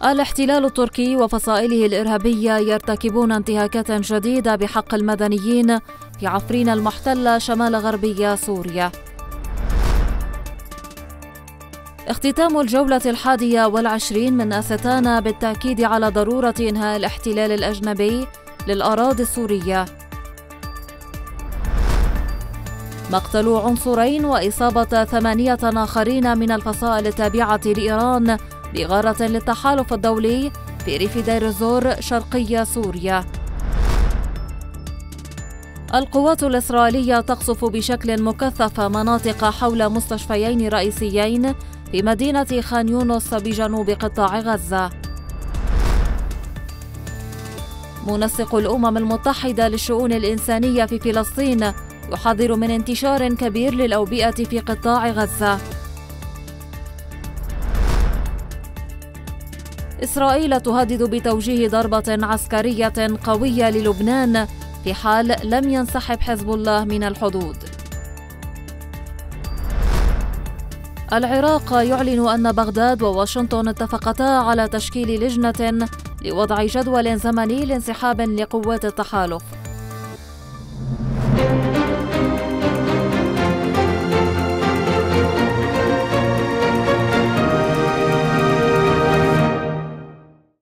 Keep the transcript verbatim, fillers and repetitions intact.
الاحتلال التركي وفصائله الإرهابية يرتكبون انتهاكات جديدة بحق المدنيين في عفرين المحتلة شمال غربي سوريا. اختتام الجولة الحادية والعشرين من أستانا بالتأكيد على ضرورة إنهاء الاحتلال الأجنبي للأراضي السورية. مقتل عنصرين وإصابة ثمانية آخرين من الفصائل التابعة لإيران بغارة للتحالف الدولي في ريف دير الزور شرقي سوريا. القوات الإسرائيلية تقصف بشكل مكثف مناطق حول مستشفيين رئيسيين في مدينة خان يونس بجنوب قطاع غزة. منسق الأمم المتحدة للشؤون الإنسانية في فلسطين يحذر من انتشار كبير للأوبئة في قطاع غزة. إسرائيل تهدد بتوجيه ضربة عسكرية قوية للبنان في حال لم ينسحب حزب الله من الحدود. العراق يعلن أن بغداد وواشنطن اتفقتا على تشكيل لجنة لوضع جدول زمني لانسحاب لقوات التحالف.